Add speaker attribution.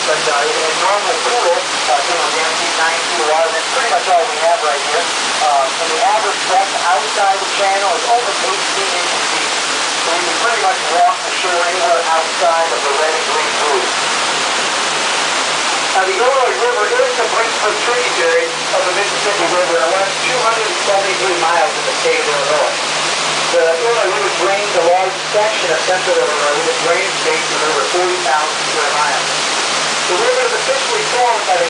Speaker 1: But in normal pool, guaranteed 9 feet of water. That's pretty much all we have right here. And the average depth outside the channel is over 18 inches deep. So you can pretty much walk the shore anywhere outside of the red and green buoys. Now, the Illinois River is the principal tributary of the Mississippi River and runs 273 miles in the state of Illinois. The Illinois River drains a large section of central Illinois with a drainage space of over 40,000 square miles. The river is officially formed by the